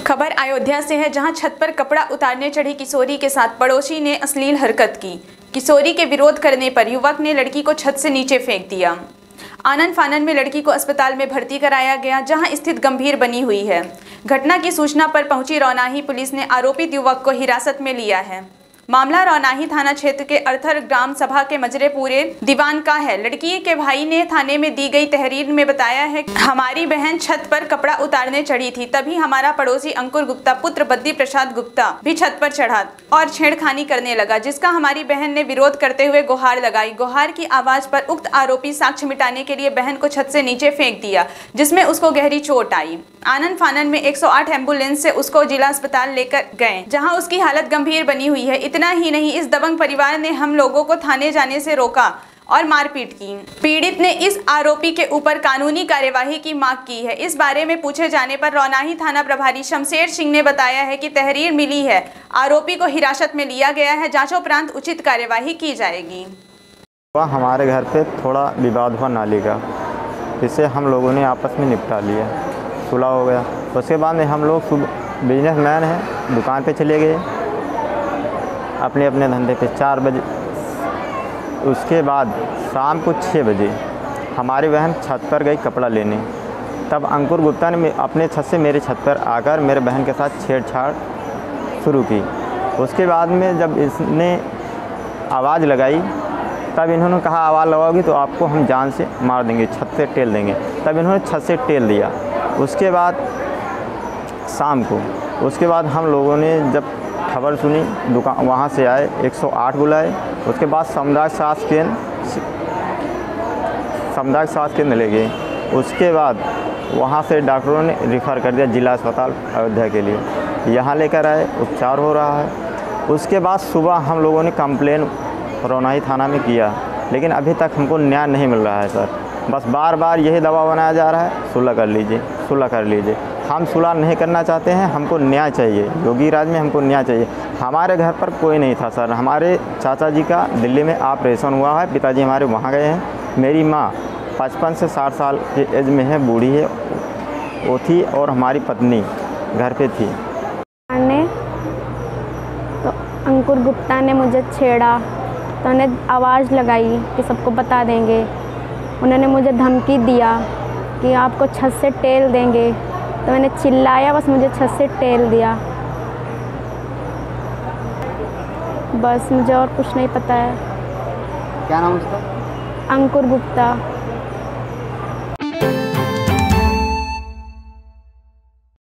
खबर अयोध्या से है, जहां छत पर कपड़ा उतारने चढ़ी किशोरी के साथ पड़ोसी ने अश्लील हरकत की। किशोरी के विरोध करने पर युवक ने लड़की को छत से नीचे फेंक दिया। आनन फानन में लड़की को अस्पताल में भर्ती कराया गया, जहां स्थिति गंभीर बनी हुई है। घटना की सूचना पर पहुंची रौनाही पुलिस ने आरोपित युवक को हिरासत में लिया है। मामला रौनाही थाना क्षेत्र के अर्थर ग्राम सभा के मजरेपुरे दीवान का है। लड़की के भाई ने थाने में दी गई तहरीर में बताया है, हमारी बहन छत पर कपड़ा उतारने चढ़ी थी, तभी हमारा पड़ोसी अंकुर गुप्ता पुत्र बद्दी प्रसाद गुप्ता भी छत पर चढ़ा और छेड़खानी करने लगा, जिसका हमारी बहन ने विरोध करते हुए गुहार लगाई। गुहार की आवाज पर उक्त आरोपी साक्ष्य मिटाने के लिए बहन को छत से नीचे फेंक दिया, जिसमें उसको गहरी चोट आई। आनन फानन में 108 एम्बुलेंस से उसको जिला अस्पताल लेकर गए, जहां उसकी हालत गंभीर बनी हुई है। इतना ही नहीं, इस दबंग परिवार ने हम लोगों को थाने जाने से रोका और मारपीट की। पीड़ित ने इस आरोपी के ऊपर कानूनी कार्यवाही की मांग की है। इस बारे में पूछे जाने पर रौनाही थाना प्रभारी शमशेर सिंह ने बताया है कि तहरीर मिली है, आरोपी को हिरासत में लिया गया है, जांचोपरांत उचित कार्यवाही की जाएगी। हमारे घर पे थोड़ा विवाद हुआ नाली का, इसे हम लोगों ने आपस में निपटा लिया, सुलह हो गया। उसके बाद में हम लोग बिजनेसमैन हैं, दुकान पे चले गए अपने अपने धंधे पे 4 बजे। उसके बाद शाम को 6 बजे हमारी बहन छत पर गई कपड़ा लेने, तब अंकुर गुप्ता ने अपने छत से मेरे छत पर आकर मेरे बहन के साथ छेड़छाड़ शुरू की। उसके बाद में जब इसने आवाज़ लगाई, तब इन्होंने कहा आवाज़ लगाओगी तो आपको हम जान से मार देंगे, छत से टेल देंगे। तब इन्होंने छत से टेल दिया। उसके बाद शाम को उसके बाद हम लोगों ने जब खबर सुनी, दुकान वहाँ से आए, 108 बुलाए। उसके बाद सामुदायिक स्वास्थ्य केंद्र ले गए। उसके बाद वहाँ से डॉक्टरों ने रिफ़र कर दिया जिला अस्पताल अयोध्या के लिए। यहाँ लेकर आए, उपचार हो रहा है। उसके बाद सुबह हम लोगों ने कंप्लेन रौनाही थाना में किया, लेकिन अभी तक हमको न्याय नहीं मिल रहा है सर। बस बार बार यही दबाव बनाया जा रहा है, सुलह कर लीजिए, सुलह कर लीजिए। हम सुलह नहीं करना चाहते हैं, हमको न्याय चाहिए। योगी राज में हमको न्याय चाहिए। हमारे घर पर कोई नहीं था सर। हमारे चाचा जी का दिल्ली में ऑपरेशन हुआ है, पिताजी हमारे वहाँ गए हैं। मेरी माँ 55 से 60 साल की एज में है, बूढ़ी है, वो थी, और हमारी पत्नी घर पे थी। तो अंकुर गुप्ता ने मुझे छेड़ा, तो उन्हें आवाज़ लगाई कि सबको बता देंगे। उन्होंने मुझे धमकी दिया कि आपको छत से टेल देंगे, तो मैंने चिल्लाया, बस मुझे छत से टेल दिया। बस मुझे और कुछ नहीं पता है। क्या नाम उसका? अंकुर गुप्ता।